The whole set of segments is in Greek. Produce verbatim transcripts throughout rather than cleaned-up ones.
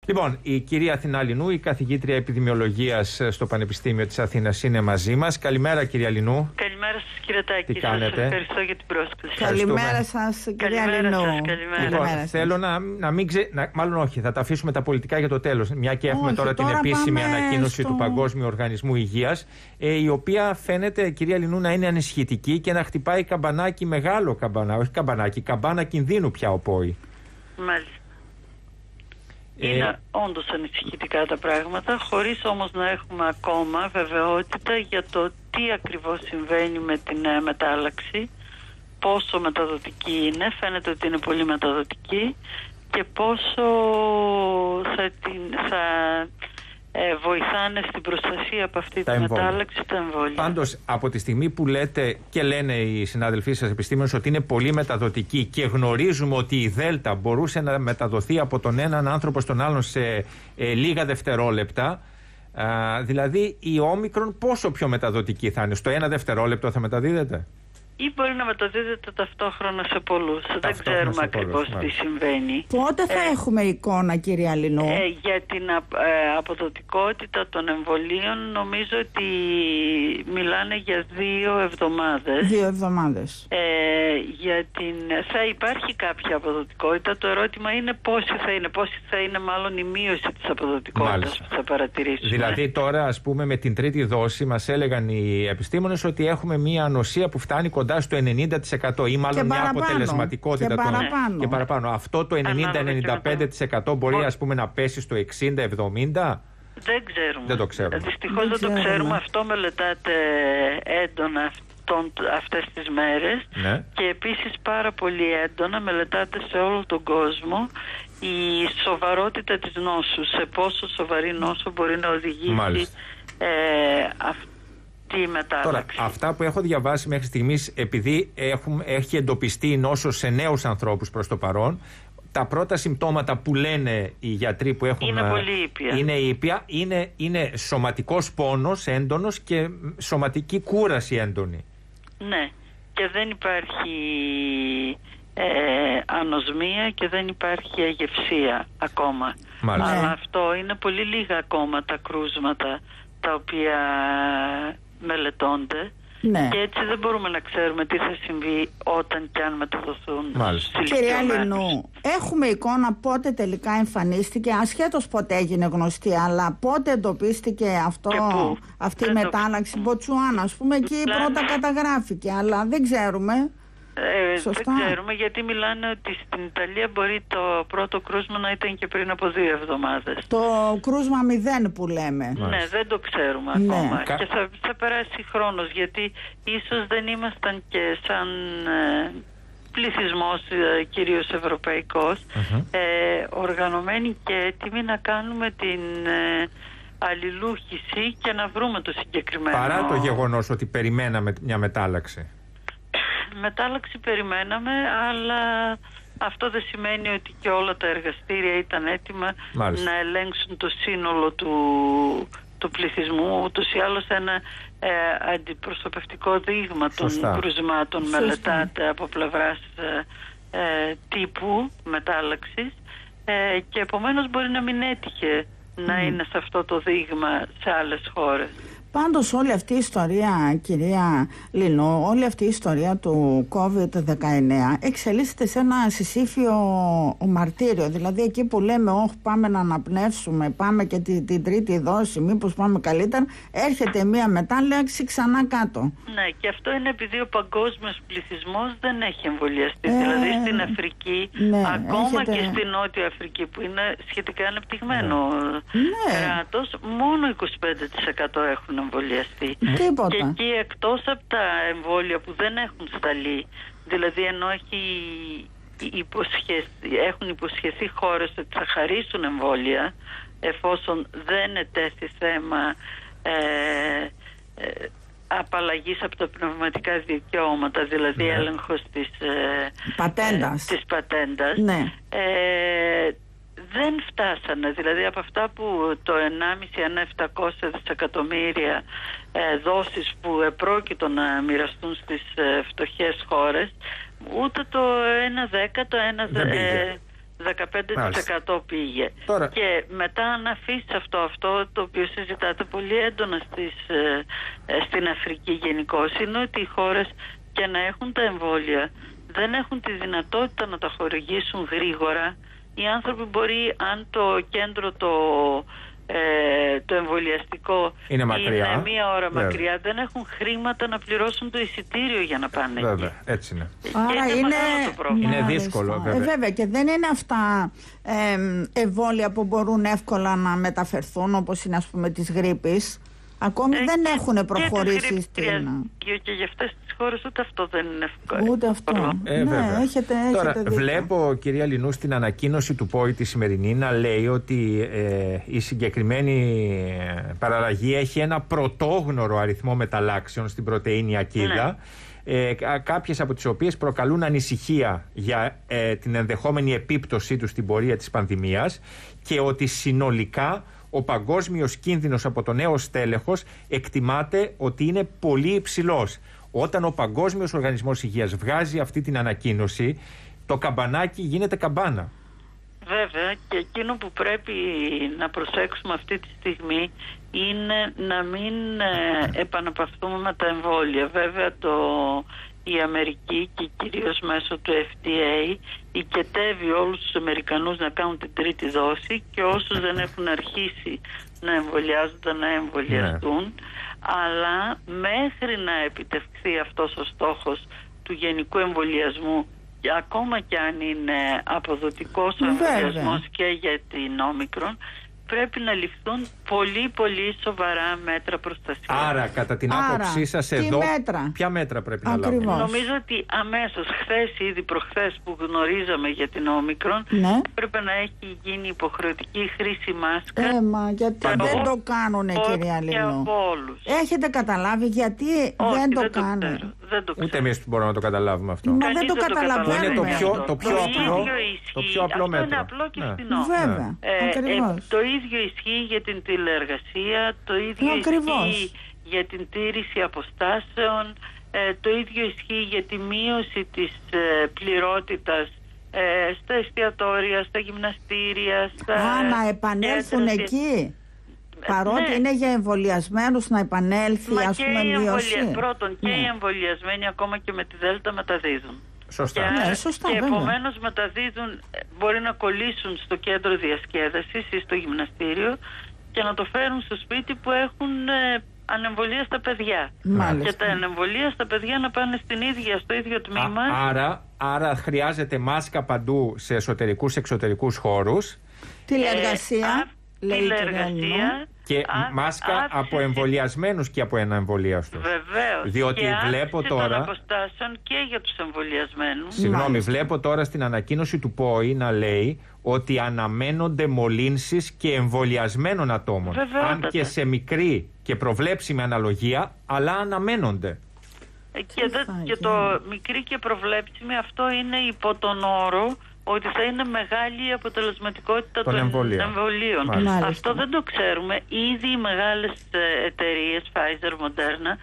Λοιπόν, η κυρία Αθηνά Λινού, η καθηγήτρια επιδημιολογίας στο Πανεπιστήμιο της Αθήνας, είναι μαζί μας. Καλημέρα, κυρία Λινού. Καλημέρα σας, κύριε Τάκη. Τι κάνετε? Σας ευχαριστώ για την πρόσκληση. Καλημέρα σας, κυρία Λινού. Καλημέρα. Λοιπόν, Καλημέρα θέλω σας. να, να μην ξε... να, μάλλον όχι, θα τα αφήσουμε τα πολιτικά για το τέλος. Μια και έχουμε Όχι, τώρα, τώρα την επίσημη πάμε ανακοίνωση στο... του Παγκόσμιου Οργανισμού Υγείας, ε, η οποία φαίνεται, κυρία Λινού, να είναι ανησυχητική και να χτυπάει καμπανάκι, μεγάλο καμπανάκι, όχι καμπανάκι, καμπάνα κινδύνου πια ο ΠΟΗ. Μάλιστα. Είναι ε... όντως ανησυχητικά τα πράγματα, χωρίς όμως να έχουμε ακόμα βεβαιότητα για το τι ακριβώς συμβαίνει με την νέα μετάλλαξη, πόσο μεταδοτική είναι, φαίνεται ότι είναι πολύ μεταδοτική, και πόσο θα, την, θα ε, βοηθάνε στην προστασία από αυτή τα τη εμβόλια. μετάλλαξη τα εμβόλια. Πάντως, από τη στιγμή που λέτε και λένε οι συναδελφοί σας επιστήμονες ότι είναι πολύ μεταδοτική και γνωρίζουμε ότι η Δέλτα μπορούσε να μεταδοθεί από τον έναν άνθρωπο στον άλλον σε ε, λίγα δευτερόλεπτα, α, δηλαδή η Όμικρον πόσο πιο μεταδοτική θα είναι? Στο ένα δευτερόλεπτο θα μεταδίδεται? Ή μπορεί να μεταδίδεται ταυτόχρονα σε πολλούς. Δεν ξέρουμε ακριβώς τι συμβαίνει. Πότε θα ε, έχουμε εικόνα, κυρία Λινού? Ε, για την α, ε, αποδοτικότητα των εμβολίων νομίζω ότι μιλάνε για δύο εβδομάδες. Δύο εβδομάδες. Ε, για την, θα υπάρχει κάποια αποδοτικότητα. Το ερώτημα είναι πόση θα είναι. Πόση θα είναι μάλλον η μείωση της αποδοτικότητας. Μάλιστα. Που θα παρατηρήσουμε. Δηλαδή τώρα, ας πούμε, με την τρίτη δόση μας έλεγαν οι επιστήμονες ότι έχουμε μία ανοσία που φτάνει κοντά στο ενενήντα τοις εκατό ή μάλλον μια αποτελεσματικότητα και των... παραπάνω. Και παραπάνω. Αυτό το ενενήντα με ενενήντα πέντε τοις εκατό μπορεί, ας πούμε, να πέσει στο εξήντα με εβδομήντα. Δεν ξέρουμε. Δεν το ξέρουμε. Δυστυχώς δεν, δεν το ξέρουμε. Αυτό μελετάται έντονα αυτόν, αυτές τις μέρες. Ναι. Και επίσης πάρα πολύ έντονα μελετάται σε όλο τον κόσμο η σοβαρότητα της νόσου. Σε πόσο σοβαρή νόσο μπορεί να οδηγήσει ε, αυτό. Τώρα, αυτά που έχω διαβάσει μέχρι στιγμής, επειδή έχουμε, έχει εντοπιστεί η νόσος σε νέους ανθρώπους προς το παρόν, τα πρώτα συμπτώματα που λένε οι γιατροί που έχουν... Είναι πολύ ήπια. Είναι ήπια, είναι, είναι σωματικός πόνος έντονος και σωματική κούραση έντονη. Ναι, και δεν υπάρχει ε, ανοσμία και δεν υπάρχει αγευσία ακόμα. Μάλιστα. Αλλά αυτό είναι πολύ λίγα ακόμα τα κρούσματα τα οποία μελετώνται. Ναι. Και έτσι δεν μπορούμε να ξέρουμε τι θα συμβεί όταν και αν μεταδοθούν. Κυρία Λινού, έχουμε εικόνα πότε τελικά εμφανίστηκε, ασχέτως πότε έγινε γνωστή, αλλά πότε εντοπίστηκε αυτό, αυτή η μετάλλαξη? Μποτσουάνα, ας πούμε, εκεί Λά... πρώτα καταγράφηκε, αλλά δεν ξέρουμε. Ε, δεν ξέρουμε, γιατί μιλάνε ότι στην Ιταλία μπορεί το πρώτο κρούσμα να ήταν και πριν από δύο εβδομάδες. Το κρούσμα μηδέν που λέμε. Ναι, ναι, δεν το ξέρουμε ναι. ακόμα. Κα... Και θα, θα περάσει χρόνος, γιατί ίσως δεν ήμασταν και σαν ε, πληθυσμός, ε, κυρίως ευρωπαϊκός, uh-huh. ε, οργανωμένοι και έτοιμοι να κάνουμε την... Ε, αλληλούχηση και να βρούμε το συγκεκριμένο. Παρά το γεγονός ότι περιμέναμε μια μετάλλαξη. Μετάλλαξη περιμέναμε, αλλά αυτό δεν σημαίνει ότι και όλα τα εργαστήρια ήταν έτοιμα Μάλιστα. να ελέγξουν το σύνολο του, του πληθυσμού. Ούτως ή άλλως ένα ε, αντιπροσωπευτικό δείγμα των Σωστά. κρουσμάτων Σωστά. μελετάται από πλευράς ε, ε, τύπου μετάλλαξης ε, και επομένως μπορεί να μην έτυχε mm. να είναι σε αυτό το δείγμα σε άλλες χώρες. Πάντως όλη αυτή η ιστορία, κυρία Λινού, όλη αυτή η ιστορία του κόβιντ δεκαεννέα εξελίσσεται σε ένα συσήφιο μαρτύριο. Δηλαδή εκεί που λέμε όχι πάμε να αναπνεύσουμε, πάμε και την, την τρίτη δόση, μήπως πάμε καλύτερα, έρχεται μία μετάλλαξη ξανά κάτω. Ναι, και αυτό είναι επειδή ο παγκόσμιος πληθυσμός δεν έχει εμβολιαστεί. Ε, δηλαδή στην Αφρική, ναι, ακόμα έχετε... και στην Νότια Αφρική που είναι σχετικά ανεπτυγμένο ναι. κράτος, μόνο είκοσι πέντε τοις εκατό έχουν εμβολιαστεί. Τίποτα. Και εκεί εκτός από τα εμβόλια που δεν έχουν σταλεί, δηλαδή ενώ έχει υποσχεθεί, έχουν υποσχεθεί χώρες ότι θα χαρίσουν εμβόλια εφόσον δεν ετέθη θέμα ε, ε, απαλλαγής από τα πνευματικά δικαιώματα, δηλαδή ναι. έλεγχος της ε, πατέντας, ε, της πατέντας ναι. ε, δεν φτάσανε, δηλαδή από αυτά που το ενάμιση ανά επτακόσια δισεκατομμύρια ε, δόσεις που επρόκειτο να μοιραστούν στις ε, φτωχές χώρες, ούτε το ένα δέκατο, ένα, δεν, ε, δεκαπέντε τοις εκατό πήγε. Τώρα... Και μετά αν αφήσεις αυτό, αυτό το οποίο συζητάτε πολύ έντονα στις, ε, στην Αφρική γενικώς, είναι ότι οι χώρες και να έχουν τα εμβόλια δεν έχουν τη δυνατότητα να τα χορηγήσουν γρήγορα. Οι άνθρωποι μπορεί, αν το κέντρο το, ε, το εμβολιαστικό είναι, μακριά, είναι μία ώρα βέβαια. μακριά, δεν έχουν χρήματα να πληρώσουν το εισιτήριο για να πάνε βέβαια, εκεί. Έτσι είναι. Άρα είναι, είναι, είναι δύσκολο βέβαια. Ε, βέβαια. Και δεν είναι αυτά ε, εμβόλια που μπορούν εύκολα να μεταφερθούν, όπως είναι ας πούμε της γρίπης. Ακόμη ε, δεν έχουν προχωρήσει στην... Και για αυτές τις χώρες ούτε αυτό δεν είναι εύκολο. Ούτε αυτό. Ε, ναι, βέβαια. έχετε, Τώρα έχετε δίκιο. Βλέπω, κυρία Λινού, στην ανακοίνωση του ΠΟΗ τη σημερινή να λέει ότι ε, η συγκεκριμένη παραλλαγή έχει ένα πρωτόγνωρο αριθμό μεταλλάξεων στην πρωτεΐνη ακίδα. Ναι. Ε, κάποιες από τις οποίες προκαλούν ανησυχία για ε, την ενδεχόμενη επίπτωσή τους στην πορεία της πανδημίας και ότι συνολικά ο παγκόσμιος κίνδυνος από το νέο στέλεχος εκτιμάται ότι είναι πολύ υψηλός. Όταν ο Παγκόσμιος Οργανισμός Υγείας βγάζει αυτή την ανακοίνωση, το καμπανάκι γίνεται καμπάνα. Βέβαια, και εκείνο που πρέπει να προσέξουμε αυτή τη στιγμή είναι να μην ε, επαναπαυθούμε με τα εμβόλια. Βέβαια, το, η Αμερική και κυρίως μέσω του εφ ντι έι οικετεύει όλους τους Αμερικανούς να κάνουν την τρίτη δόση και όσους δεν έχουν αρχίσει να εμβολιάζονται να εμβολιαστούν. Ναι. Αλλά μέχρι να επιτευχθεί αυτός ο στόχος του γενικού εμβολιασμού, και ακόμα και αν είναι αποδοτικός ο εμβολιασμός και για την όμικρον, πρέπει να ληφθούν πολύ πολύ σοβαρά μέτρα προστασίας. Άρα, κατά την Άρα, άποψή σας εδώ, μέτρα? ποια μέτρα πρέπει Ακριβώς. να λάβουμε? Νομίζω ότι αμέσως, χθες ήδη προχθές που γνωρίζαμε για την όμικρον, ναι. πρέπει να έχει γίνει υποχρεωτική χρήση μάσκα. Ε, μα γιατί Παντώ. δεν το κάνουνε, κυρία Λινού? Έχετε καταλάβει γιατί Όχι, δεν το δεν κάνουν? Το ξέρω, δεν το ξέρω. Ούτε εμείς μπορούμε να το καταλάβουμε αυτό. Μα δεν το καταλαβαίνουμε. Είναι το πιο, το πιο, απλό, το πιο απλό μέτρο. Αυτό είναι απλό και ναι. φθηνό. Βέβαια, ε, ακριβώς. Ε, το ίδιο ισχύει για την τηλεεργασία, το ίδιο ακριβώς. ισχύει για την τήρηση αποστάσεων, ε, το ίδιο ισχύει για τη μείωση της ε, πληρότητας ε, στα εστιατόρια, στα γυμναστήρια. Στα, Α, να επανέλθουν κέντρα, εκεί. Παρότι ναι. είναι για εμβολιασμένους να επανέλθει, Μα ας πούμε, μείωση. Εμβολια... Πρώτον, και ναι. οι εμβολιασμένοι ακόμα και με τη Δέλτα μεταδίδουν. Σωστά. Και, ναι, σωστά, και επομένως μεταδίδουν, μπορεί να κολλήσουν στο κέντρο διασκέδασης ή στο γυμναστήριο και να το φέρουν στο σπίτι που έχουν ε, ανεμβολία στα παιδιά. Μάλιστα. Και τα ανεμβολία στα παιδιά να πάνε στην ίδια, στο ίδιο τμήμα. Α, άρα, άρα χρειάζεται μάσκα παντού σε εσωτερικούς εξωτερικούς χώρους. Τηλεεργασία. Ε, τηλεεργασία. Και Α, μάσκα άφηση... από εμβολιασμένους και από ένα εμβολίαστο. Βεβαίως. Διότι και βλέπω τώρα. Των αποστάσεων και για τους εμβολιασμένους. Συγγνώμη, Μάλιστα. βλέπω τώρα στην ανακοίνωση του ΠΟΗ να λέει ότι αναμένονται μολύνσεις και εμβολιασμένων ατόμων. Βεβαίως. Αν και σε μικρή και προβλέψιμη αναλογία, αλλά αναμένονται. Και, δε, και το μικρή και προβλέψιμη, αυτό είναι υπό τον όρο ότι θα είναι μεγάλη η αποτελεσματικότητα των, των εμβολίων. εμβολίων. Αυτό δεν το ξέρουμε. Ήδη οι μεγάλες εταιρείες Pfizer, Moderna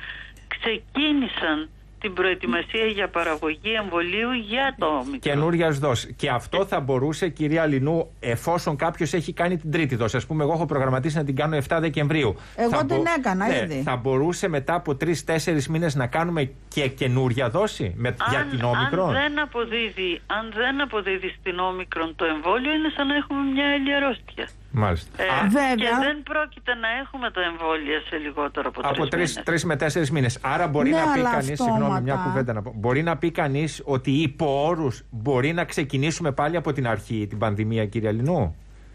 ξεκίνησαν την προετοιμασία για παραγωγή εμβολίου για το όμικρον. Καινούριας δόση. Και αυτό θα μπορούσε, κυρία Λινού, εφόσον κάποιος έχει κάνει την τρίτη δόση. Ας πούμε, εγώ έχω προγραμματίσει να την κάνω εφτά Δεκεμβρίου. Εγώ θα την μπο... έκανα ναι, ήδη. Θα μπορούσε μετά από τρεις τέσσερις μήνες να κάνουμε και καινούρια δόση με... αν, για την όμικρον. Αν δεν, αποδίδει, αν δεν αποδίδει στην όμικρον το εμβόλιο, είναι σαν να έχουμε μια άλλη αρρώστια. Μάλιστα. Ε, Α, και δεν πρόκειται να έχουμε τα εμβόλια σε λιγότερο από, από τρεις, τρεις με τέσσερις μήνες. Άρα μπορεί ναι, να πει κανείς, αυτόματα. συγγνώμη, μια κουβέντα να πω. Μπορεί να πει κανείς ότι υπό όρους μπορεί να ξεκινήσουμε πάλι από την αρχή την πανδημία, κυρία Λινού.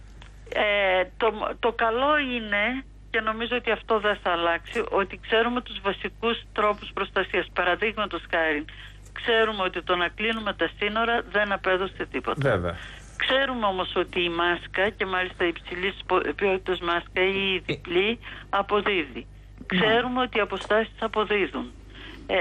Ε, το, το καλό είναι, και νομίζω ότι αυτό δεν θα αλλάξει, ότι ξέρουμε τους βασικούς τρόπους προστασίας. Παραδείγματος χάρη, ξέρουμε ότι το να κλείνουμε τα σύνορα δεν απέδωσε τίποτα. Βέβαια. Ξέρουμε όμως ότι η μάσκα, και μάλιστα η υψηλής ποιότητας μάσκα ή η διπλή, αποδίδει. Ξέρουμε ότι οι αποστάσεις αποδίδουν. Ε,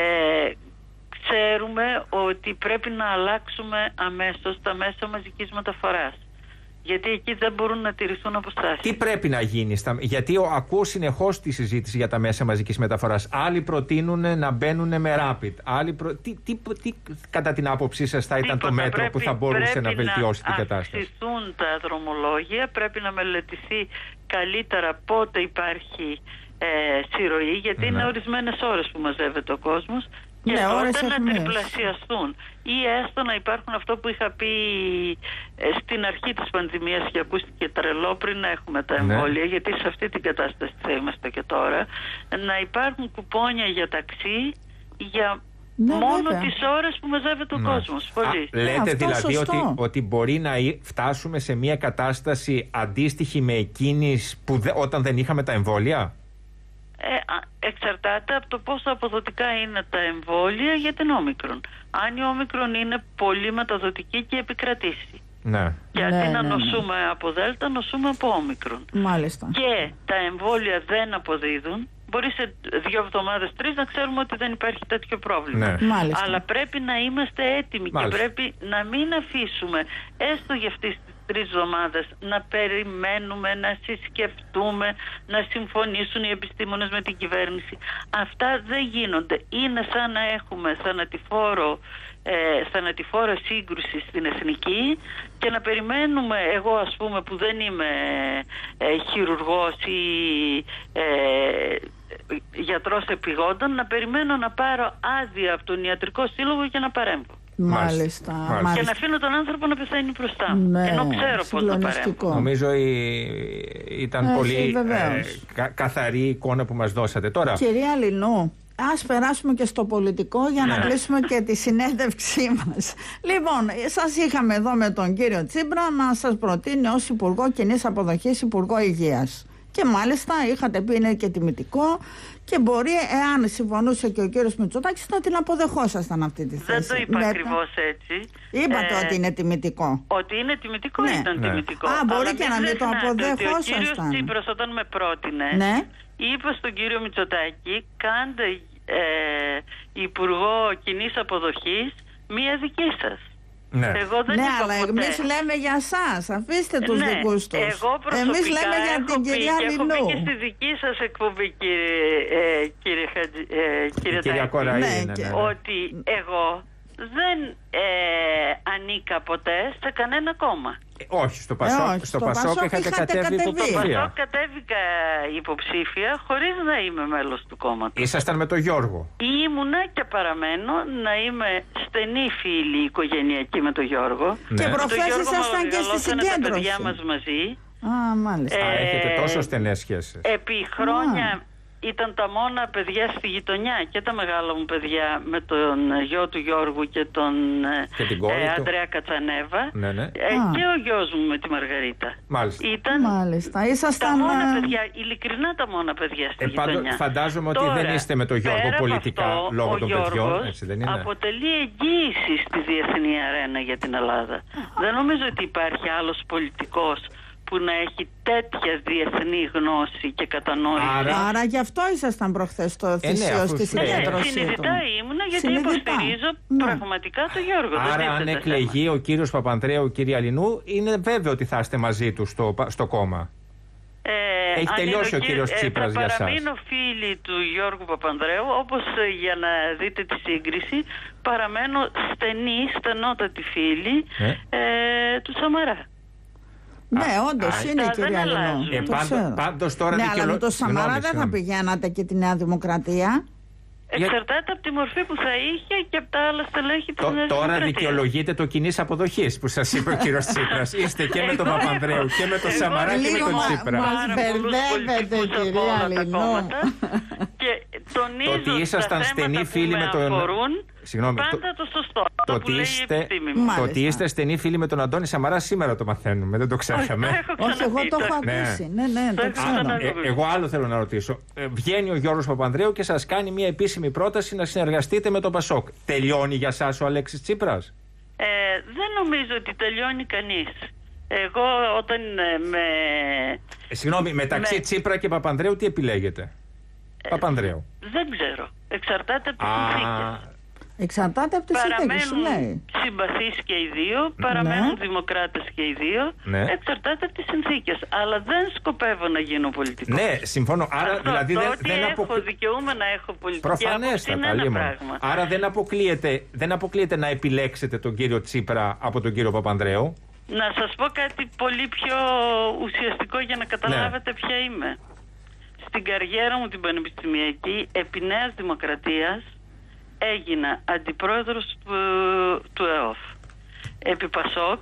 ξέρουμε ότι πρέπει να αλλάξουμε αμέσως τα μέσα μαζικής μεταφοράς. Γιατί εκεί δεν μπορούν να τηρηθούν αποστάσεις. Τι πρέπει να γίνει, στα... γιατί ο, ακούω συνεχώς τη συζήτηση για τα μέσα μαζικής μεταφοράς. Άλλοι προτείνουν να μπαίνουν με rapid. Άλλοι προ... τι, τι, τι, κατά την άποψή σας θα ήταν Τίποτα, το μέτρο πρέπει, που θα μπορούσε να βελτιώσει να την κατάσταση? Πρέπει να αυξηθούν τα δρομολόγια, πρέπει να μελετηθεί καλύτερα πότε υπάρχει ε, συρροή, γιατί ναι. είναι ορισμένες ώρες που μαζεύεται ο κόσμος. Και ναι, τότε να τριπλασιαστούν ή έστω να υπάρχουν, αυτό που είχα πει ε, στην αρχή της πανδημίας και ακούστηκε τρελό πριν να έχουμε τα εμβόλια, ναι. γιατί σε αυτή την κατάσταση θα είμαστε και τώρα, να υπάρχουν κουπόνια για ταξί για ναι, μόνο βέβαια. τις ώρες που μαζεύεται ο ναι. κόσμος. Πολύ. Α, λέτε ναι, δηλαδή ότι, ότι μπορεί να φτάσουμε σε μια κατάσταση αντίστοιχη με εκείνης που δε, όταν δεν είχαμε τα εμβόλια? Ε, εξαρτάται από το πόσο αποδοτικά είναι τα εμβόλια για την όμικρον. Αν η όμικρον είναι πολύ μεταδοτική και επικρατήσει. Ναι. Και αντί ναι, να ναι, νοσούμε ναι. από δέλτα, νοσούμε από όμικρον. Μάλιστα. Και τα εμβόλια δεν αποδίδουν. Μπορεί σε δύο εβδομάδες, τρεις να ξέρουμε ότι δεν υπάρχει τέτοιο πρόβλημα. Ναι. Αλλά πρέπει να είμαστε έτοιμοι. Μάλιστα. Και πρέπει να μην αφήσουμε έστω για αυτές τις τρεις εβδομάδες να περιμένουμε, να συσκεφτούμε, να συμφωνήσουν οι επιστήμονες με την κυβέρνηση. Αυτά δεν γίνονται. Είναι σαν να έχουμε θανατηφόρο Ε, θανατηφόρα σύγκρουση στην εθνική και να περιμένουμε, εγώ ας πούμε που δεν είμαι ε, χειρουργός ή ε, γιατρός επιγόντων, να περιμένω να πάρω άδεια από τον ιατρικό σύλλογο και να παρέμβω. Μάλιστα, μάλιστα. Και να αφήνω τον άνθρωπο να πεθαίνει μπροστά μου. Ναι, ενώ ξέρω πώς να παρέμβω. Νομίζω η... ήταν Έχει, πολύ ε, κα, καθαρή εικόνα που μας δώσατε. Τώρα, κυρία Λινού, ας περάσουμε και στο πολιτικό για να κλείσουμε και τη συνέντευξή μας. Λοιπόν, σας είχαμε εδώ με τον κύριο Τσίπρα να σας προτείνει ως Υπουργό Κοινής Αποδοχής Υπουργό Υγείας. Και μάλιστα είχατε πει είναι και τιμητικό και μπορεί, εάν συμφωνούσε και ο κύριος Μητσοτάκης, να την αποδεχόσασταν αυτή τη θέση. Δεν το είπα με... ακριβώς έτσι. Είπατε ε, ότι είναι τιμητικό. Ότι είναι τιμητικό, ναι. ήταν ναι. τιμητικό. Α, μπορεί Αλλά και να μην το αποδεχόσασταν. Ο κύριος Τσίπρας όταν με πρότεινε, ναι. είπε στον κύριο Μητσοτάκη, κάντε ε, Υπουργό Κοινής Αποδοχής μία δική σας. Ναι, εγώ δεν ναι είπα αλλά ποτέ. Εμείς λέμε για σας. Αφήστε τους ναι, δικούς τους. Εγώ προσωπικά εμείς λέμε για την κυρία Λινού. Έχω πει και στη δική σας εκπομπή, κύριε, ε, κύριε, ε, κύριε κυρία Κοραή, ναι, ναι, ναι, ναι. ότι εγώ δεν ε, ανήκα ποτέ σε κανένα κόμμα. Ε, όχι, στο Πασόκ, ε, όχι, στο Πασόκ είχατε, είχατε κατέβει, κατέβει υποψήφια. Στο Πασόκ κατέβηκα υποψήφια χωρίς να είμαι μέλος του κόμματος. Ήσασταν με τον Γιώργο. Ήμουνα και παραμένω να είμαι στενή φίλη οικογενειακή με τον Γιώργο. Ναι. Και προχθές ήσασταν και στη συγκέντρωση. Τα παιδιά μας μαζί. Α, μάλιστα. Ε, Α, έχετε τόσο στενές σχέσεις. Επί χρόνια... Α. Ήταν τα μόνα παιδιά στη γειτονιά και τα μεγάλα μου παιδιά με τον γιο του Γιώργου και τον και ε, Αντρέα Κατσανέβα. Ναι, ναι. Ε, και ο γιος μου με τη Μαργαρίτα. Μάλιστα. Ήταν Μάλιστα. Ήσασταν... τα μόνα παιδιά, ειλικρινά τα μόνα παιδιά στη ε, γειτονιά. Φαντάζομαι ότι Τώρα, δεν είστε με τον Γιώργο πολιτικά αυτό, λόγω των Γιώργος παιδιών. Έτσι δεν είναι? Αποτελεί εγγύηση στη διεθνή αρένα για την Ελλάδα. Δεν νομίζω ότι υπάρχει άλλος πολιτικός που να έχει τέτοια διεθνή γνώση και κατανόηση. Άρα, Άρα γι' αυτό ήσασταν προχθές στο θυσίο ε, ναι, στη συγκέντρωση. Ναι, συνειδητά ήμουνα γιατί συνειδητά. υποστηρίζω ναι. πραγματικά τον Γιώργο. Άρα αν εκλεγεί θέμα. ο κύριος Παπανδρέου, κυρία Λινού, είναι βέβαιο ότι θα είστε μαζί του στο, στο κόμμα. Ε, Έχει τελειώσει ο, ο κύριος ε, Τσίπρας για σας. Θα παραμείνω φίλη του Γιώργου Παπανδρέου, όπως ε, για να δείτε τη σύγκριση, παραμένω στενή, στενότατη φίλη ε? Ε, του Σαμαρά. Ναι, όντως είναι η κυρία Λινού. Ε, πάντως, πάντως τώρα ναι, δικαιολο... αλλά με το Σαμαρά δεν θα πηγαίνατε και τη Νέα Δημοκρατία. Εξαρτάται από τη μορφή που θα είχε και από τα άλλα στελέχη της Νέας Τώρα Δημοκρατίας. δικαιολογείται το κοινής αποδοχής που σας είπε ο κύριος Τσίπρας. Είστε και με τον Παπανδρέου και με τον Σαμαρά και με τον Τσίπρα. Μας μπερδεύετε, κυρία Λινού. Και τονίζω ότι ήσασταν στενοί φίλοι με τον... Συγγνώμη, πάντα το σωστό. Το ότι είστε, το είστε στενοί φίλοι με τον Αντώνη Σαμαρά σήμερα το μαθαίνουμε, δεν το ξέραμε. Όχι, εγώ το έχω ακούσει. Ναι, ναι, το ξέρω. Ε, εγώ άλλο θέλω να ρωτήσω. Ε, βγαίνει ο Γιώργος Παπανδρέου και σας κάνει μια επίσημη πρόταση να συνεργαστείτε με τον Πασόκ. Τελειώνει για σας ο Αλέξης Τσίπρας? Ε, δεν νομίζω ότι τελειώνει κανείς. Εγώ όταν με... Ε, συγγνώμη, μεταξύ με... Τσίπρα και Παπανδρέου τι επιλέγετε? Ε, Παπανδρέου. Δεν ξέρω. Εξαρτάται από τις συνθήκες. Εξαρτάται από τη συνθήκη, σου λέει. Παραμένουν συμπαθείς και οι δύο, παραμένουν ναι. δημοκράτες και οι δύο. Ναι. Εξαρτάται από τις συνθήκες. Αλλά δεν σκοπεύω να γίνω πολιτικός. Ναι, συμφωνώ. Άρα, Αυτό, δηλαδή, το δεν, ότι δεν έχω απο... δικαιούμαι να έχω πολιτική άποψη είναι Προφανέστατα, ένα λίμον. πράγμα. Άρα δεν αποκλείεται, δεν αποκλείεται να επιλέξετε τον κύριο Τσίπρα από τον κύριο Παπανδρέου. Να σας πω κάτι πολύ πιο ουσιαστικό για να καταλάβετε ναι. ποια είμαι. Στην καριέρα μου την πανεπιστημιακή, επί Νέας Δημοκρατίας, έγινα αντιπρόεδρος του, του ΕΟΦ. Επί ΠΑΣΟΚ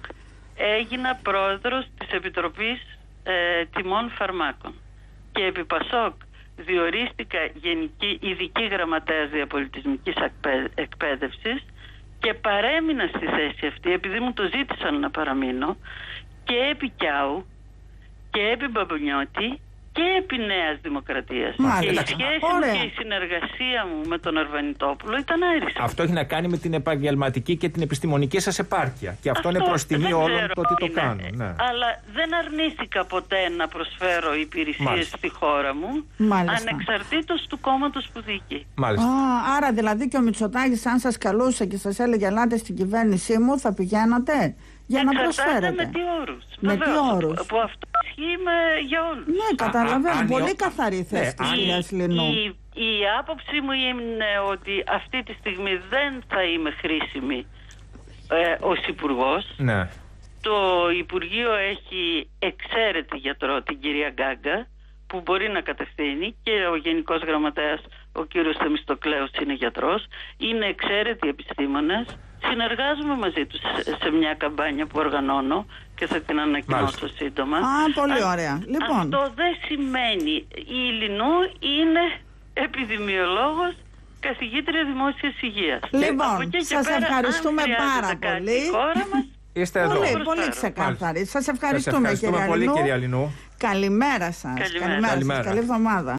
έγινα πρόεδρος της Επιτροπής ε, Τιμών Φαρμάκων. Και επί ΠΑΣΟΚ διορίστηκα γενική ειδική γραμματέας διαπολιτισμικής εκπαίδευσης και παρέμεινα στη θέση αυτή επειδή μου το ζήτησαν να παραμείνω και επί Κιάου και επί Μπαμπονιώτη και επί Νέας Δημοκρατίας. Και η σχέση Ωραία. μου και η συνεργασία μου με τον Αρβανιτόπουλο ήταν άριστη. Αυτό έχει να κάνει με την επαγγελματική και την επιστημονική σας επάρκεια. Και αυτό, αυτό είναι προς τιμή όλων το ότι το είναι. κάνουν. Ναι. Αλλά δεν αρνήθηκα ποτέ να προσφέρω υπηρεσίες Μάλιστα. στη χώρα μου, Μάλιστα. ανεξαρτήτως του κόμματος που διοικεί. Μάλιστα. Α, άρα δηλαδή και ο Μητσοτάκης, αν σας καλούσε και σας έλεγε ελάτε στην κυβέρνησή μου, θα πηγαίνατε για να προσφέρετε. Με τι όρους. Με τι όρους. Που αυτό ισχύει για όλους. Ναι, καταλαβαίνω. Πολύ ο... καθαρή θέση της κυρίας Λινού. Η, η άποψή μου είναι ότι αυτή τη στιγμή δεν θα είμαι χρήσιμη ε, ως υπουργός. Ναι. Το Υπουργείο έχει εξαίρετη γιατρό, την κυρία Γκάγκα, που μπορεί να κατευθύνει, και ο Γενικός Γραμματέας, ο κύριος Θεμιστοκλέος, είναι γιατρός. Είναι εξαίρετοι επιστήμονες. Συνεργάζομαι μαζί τους σε μια καμπάνια που οργανώνω και θα την ανακοινώσω Μάλιστα. σύντομα. Α, πολύ ωραία. Λοιπόν. Αυτό δεν σημαίνει. Η Λινού είναι επιδημιολόγος, καθηγήτρια δημόσιας υγείας. Λοιπόν, σας πέρα, ευχαριστούμε πάρα πολύ. Μας, Είστε εδώ. Πολύ, πολύ ξεκάθαρη. Σας ευχαριστούμε, ευχαριστούμε κυρία πολύ, Λινού. κυρία Λινού. Καλημέρα σας. Καλημέρα. Καλημέρα σας. Καλή εβδομάδα.